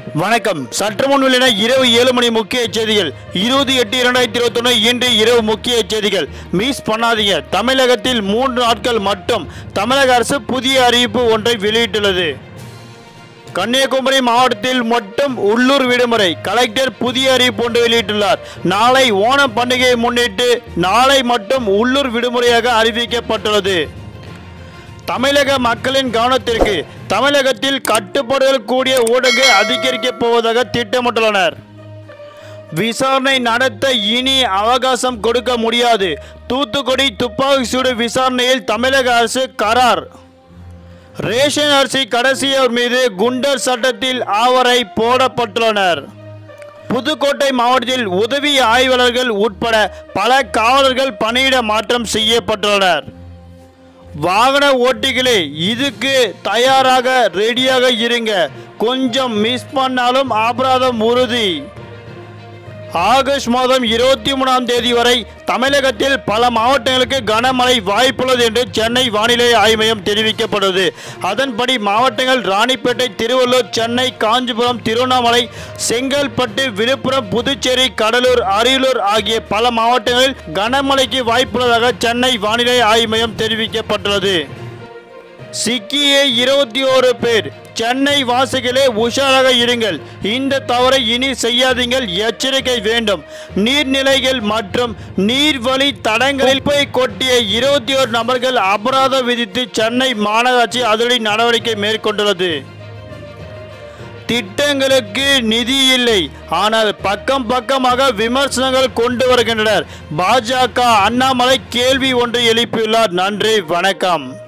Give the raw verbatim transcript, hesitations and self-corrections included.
வணக்கம். சற்று முன் வெளியான இரவு ஏழு மணி முக்கிய செய்திகள். இருபது எட்டு இரண்டாயிரத்தி இருபத்தி ஒன்று இன்று இரவு முக்கிய செய்திகள் மிஸ் பண்ணாதீங்க. தமிழகத்தில் மூன்று நாட்கள் மட்டும் தமிழக அரசு புதிய அறிவிப்பு ஒன்றை வெளியிட்டுள்ளது. கன்னியாகுமரி மாவட்டத்தில் மட்டும் உள்ளூர் விடுமுறை. கலெக்டர் புதிய அறிவிப்பு ஒன்று வெளியிட்டுள்ளார். நாளை ஓணம் பண்டிகையை முன்னிட்டு நாளை மட்டும் உள்ளூர் விடுமுறையாக அறிவிக்கப்பட்டுள்ளது. தமிழக மக்களின் கவனத்திற்கு, தமிழகத்தில் கட்டுப்பாடுகள் கூடிய ஊடகங்களை அதிகரிக்கப் போவதாக திட்டமிட்டுள்ளனர். விசாரணை நடத்த இனி அவகாசம் கொடுக்க முடியாது. தூத்துக்குடி துப்பாக்கி சூடு விசாரணையில் தமிழக அரசு கரார். ரேஷன் அரிசி கடைசியோர் மீது குண்டர் சட்டத்தில் ஆவரை போடப்பட்டுள்ளனர். புதுக்கோட்டை மாவட்டத்தில் உதவி ஆய்வாளர்கள் உட்பட பல காவலர்கள் பணியிட மாற்றம் செய்யப்பட்டுள்ளனர். வாகன ஓட்டிகளே, இதுக்கு தயாராக ரெடியாக இருங்க. கொஞ்சம் மிஸ் பண்ணாலும் அபராதம் உறுதி. ஆகஸ்ட் மாதம் இருபத்தி மூணாம் தேதி வரை தமிழகத்தில் பல மாவட்டங்களுக்கு கனமழை வாய்ப்புள்ளது என்று சென்னை வானிலை ஆய்வு மையம் தெரிவிக்கப்பட்டது. அதன்படி மாவட்டங்கள் ராணிப்பேட்டை, திருவள்ளூர், சென்னை, காஞ்சிபுரம், திருவண்ணாமலை, செங்கல்பட்டு, விழுப்புரம், புதுச்சேரி, கடலூர், அரியலூர் ஆகிய பல மாவட்டங்களில் கனமழைக்கு வாய்ப்புள்ளதாக சென்னை வானிலை ஆய்வு மையம் தெரிவிக்கப்பட்டுள்ளது. சிக்கிய இருபத்தி ஓரு பேர். சென்னை வாசிகளே உஷாராக இருங்கள். இந்த தவறை இனி செய்யாதீங்கள். எச்சரிக்கை வேண்டும். நீர்நிலைகள் மற்றும் நீர்வழி தடங்களில் குப்பை கொட்டிய இருபத்தி ஓரு நபர்கள் அபராதம் விதித்து சென்னை மாநகராட்சி அதிரடி நடவடிக்கை மேற்கொண்டுள்ளது. திட்டங்களுக்கு நிதி இல்லை, ஆனால் பக்கம் பக்கமாக விமர்சனங்கள் கொண்டு வருகின்றனர். பாஜக அண்ணாமலை கேள்வி ஒன்று எழுப்பியுள்ளார். நன்றி, வணக்கம்.